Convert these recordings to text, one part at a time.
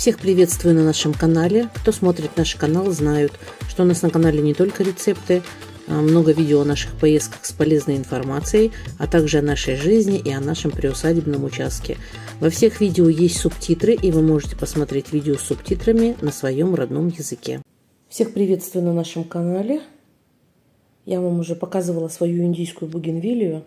Всех приветствую на нашем канале. Кто смотрит наш канал, знают, что у нас на канале не только рецепты, много видео о наших поездках с полезной информацией, а также о нашей жизни и о нашем приусадебном участке. Во всех видео есть субтитры, и вы можете посмотреть видео с субтитрами на своем родном языке. Всех приветствую на нашем канале. Я вам уже показывала свою индийскую бугенвиллию.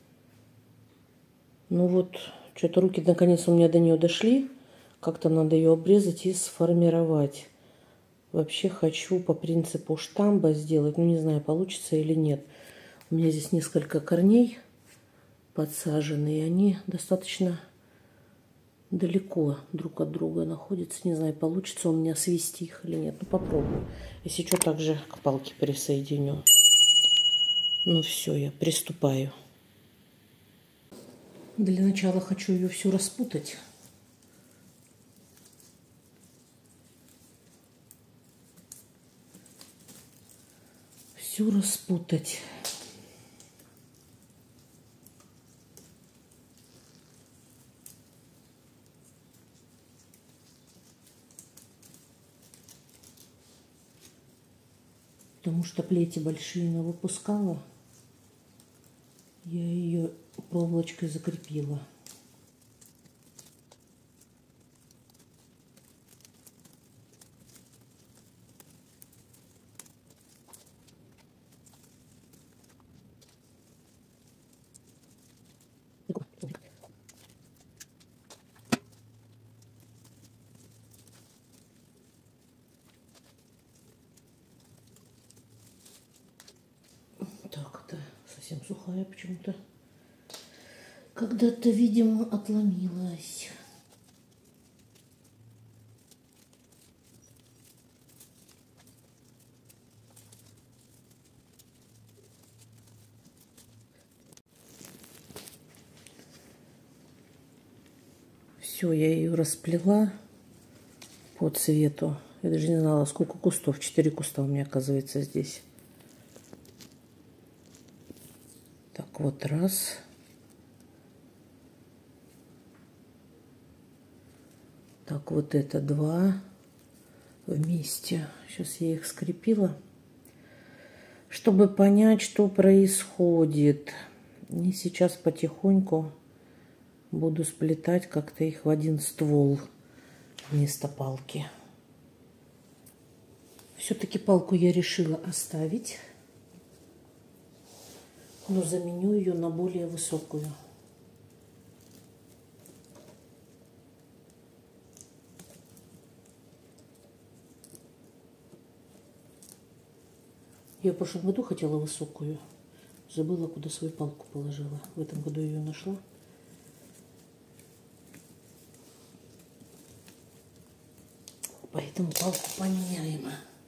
Ну вот, что-то руки наконец у меня до нее дошли. Как-то надо ее обрезать и сформировать. Вообще хочу по принципу штамба сделать. Ну, не знаю, получится или нет. У меня здесь несколько корней подсажены, и они достаточно далеко друг от друга находятся. Не знаю, получится у меня свести их или нет. Ну, попробую. Если что, также к палке присоединю. Ну, все, я приступаю. Для начала хочу ее всю распутать. Всю распутать. Потому что плети большие навыпускала. Я ее проволочкой закрепила. Так, это совсем сухая почему-то. Когда-то, видимо, отломилась. Все, я ее расплела по цвету. Я даже не знала, сколько кустов. 4 куста у меня, оказывается, здесь. Так, вот раз. Так, вот это 2 вместе. Сейчас я их скрепила, чтобы понять, что происходит. И сейчас потихоньку буду сплетать как-то их в один ствол вместо палки. Все-таки палку я решила оставить, но заменю ее на более высокую. Я в прошлом году хотела высокую. Забыла, куда свою палку положила. В этом году ее нашла. Поэтому палку поменяем.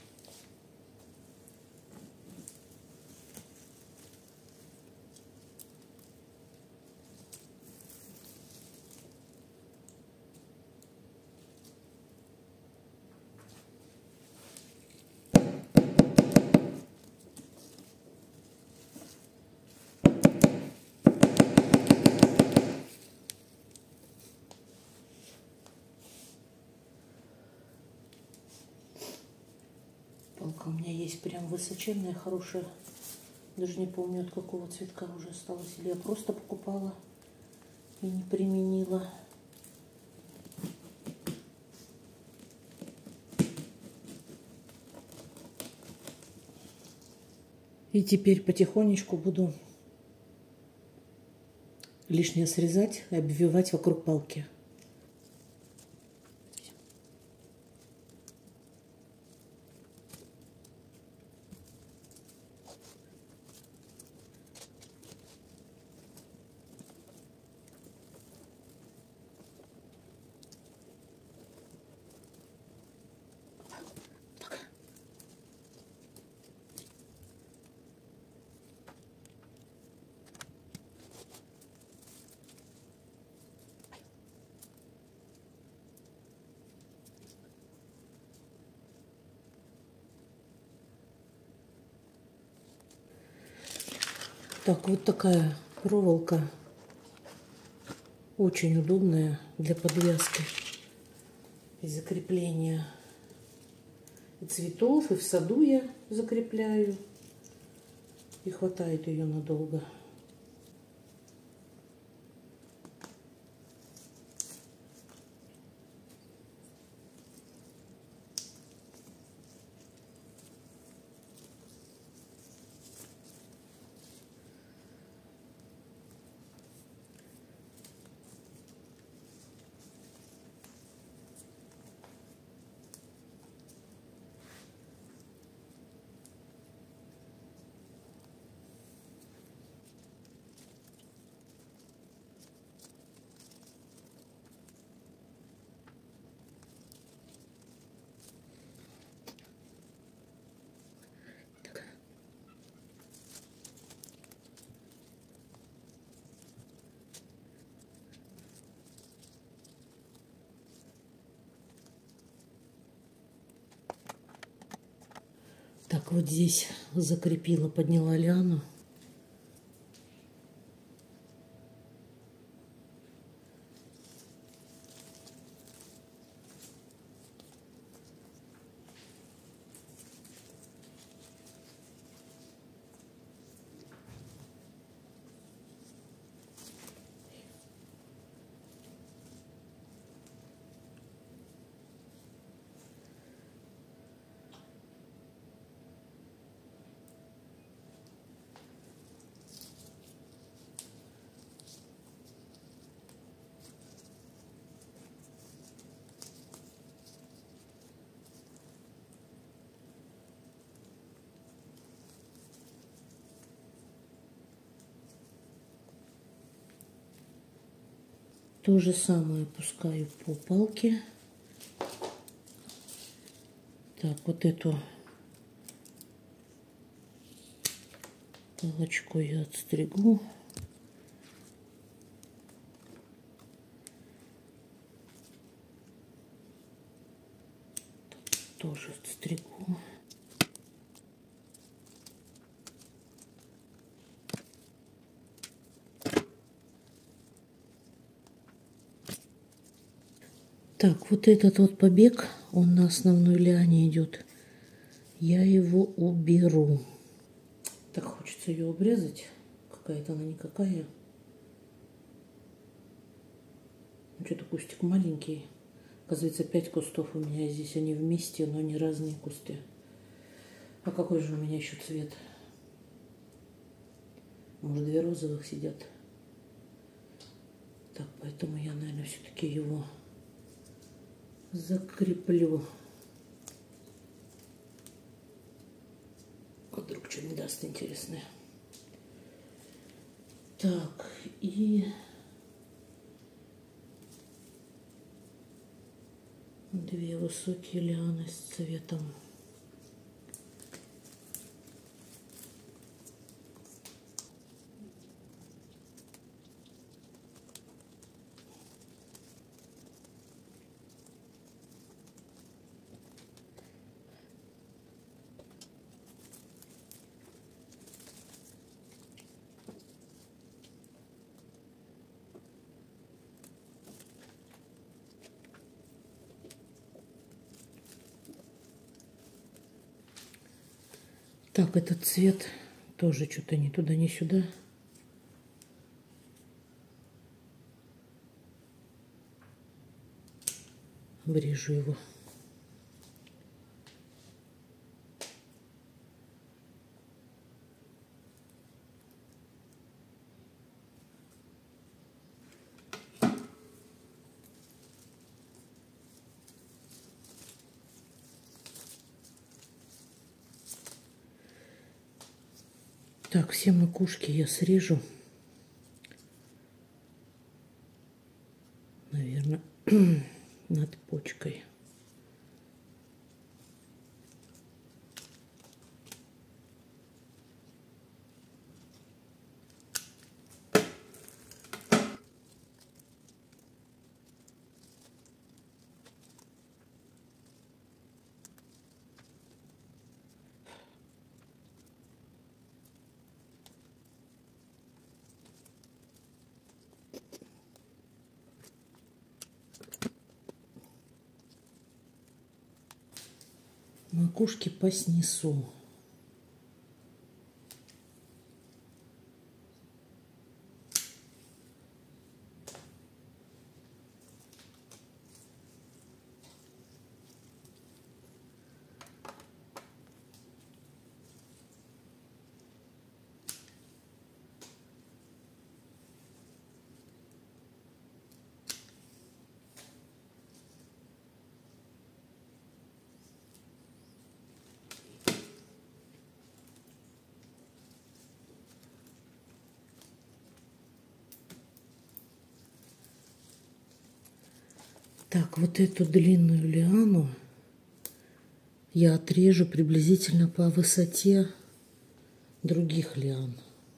Палка у меня есть прям высоченная, хорошая. Даже не помню, от какого цветка уже осталось. Или я просто покупала и не применила. И теперь потихонечку буду лишнее срезать и обвивать вокруг палки. Так, вот такая проволока. Очень удобная для подвязки. и закрепления и цветов, и в саду я закрепляю. И хватает ее надолго. Так, вот здесь закрепила, подняла лиану. То же самое опускаю по палке. Так, вот эту палочку я отстригу. Тоже отстригу. Так, вот этот вот побег, он на основной лиане идет. Я его уберу. Так хочется ее обрезать. Какая-то она никакая. Ну, что-то кустик маленький. Оказывается, 5 кустов у меня здесь. Они вместе, но не разные кусты. А какой же у меня еще цвет? Может, 2 розовых сидят. Так, поэтому я, наверное, все-таки его закреплю. А вдруг что не даст интересное. Так, и 2 высокие лианы с цветом. Так, этот цвет тоже что-то ни туда, ни сюда. Вырежу его. Так, все макушки я срежу. Наверное, над почкой. Макушки поснесу. Так, вот эту длинную лиану я отрежу приблизительно по высоте других лиан.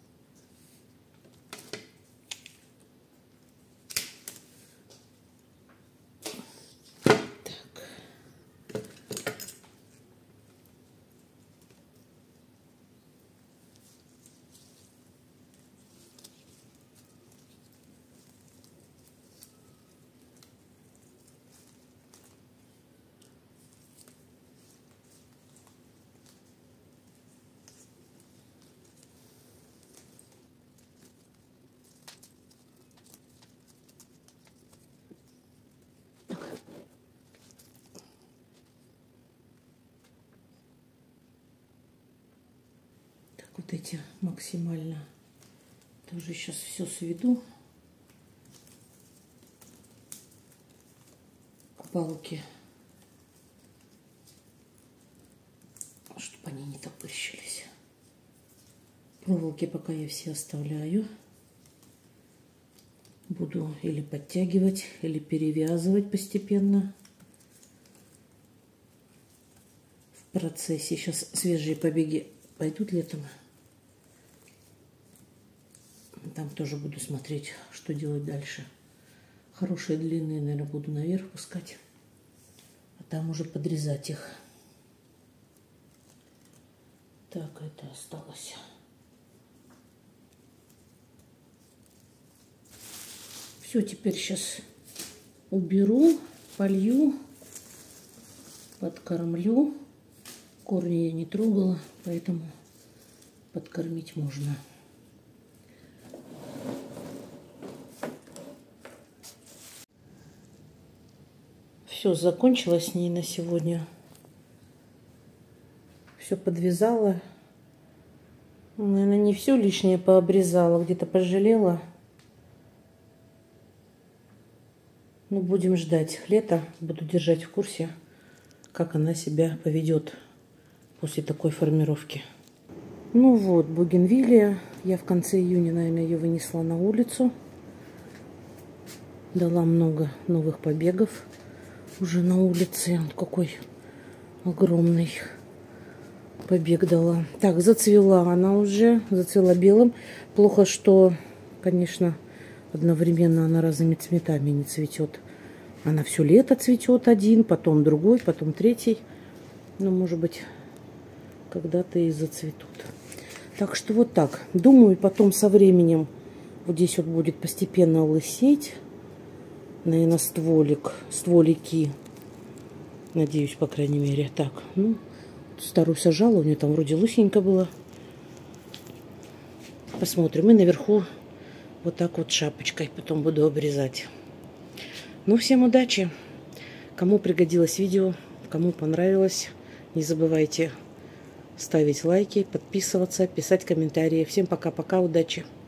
Вот эти максимально тоже сейчас все сведу к палке, чтобы они не топырщились. Проволоки пока я все оставляю. Буду или подтягивать, или перевязывать постепенно. В процессе сейчас свежие побеги пойдут летом. Там тоже буду смотреть, что делать дальше. Хорошие длинные, наверное, буду наверх пускать. А там уже подрезать их. Так, это осталось. Все, теперь сейчас уберу, полью, подкормлю. Корни я не трогала, поэтому подкормить можно. Все, закончила с ней на сегодня. Все подвязала. Наверное, не все лишнее пообрезала, где-то пожалела. Ну, будем ждать лета. Буду держать в курсе, как она себя поведет после такой формировки. Ну вот, бугенвиллия. Я в конце июня, наверное, ее вынесла на улицу. Дала много новых побегов уже на улице. Вот какой огромный побег дала. Так, зацвела она уже. Зацвела белым. Плохо, что, конечно, одновременно она разными цветами не цветет. Она все лето цветет один, потом другой, потом третий. Ну, может быть, когда-то и зацветут. Так что вот так. Думаю, потом со временем вот здесь вот будет постепенно лысеть. Наверное, стволики. Надеюсь, по крайней мере. Так, ну, старую сажала. У нее там вроде лысенько было. Посмотрим. И наверху вот так вот шапочкой потом буду обрезать. Ну, всем удачи. Кому пригодилось видео, кому понравилось, не забывайте ставить лайки, подписываться, писать комментарии. Всем пока-пока, удачи!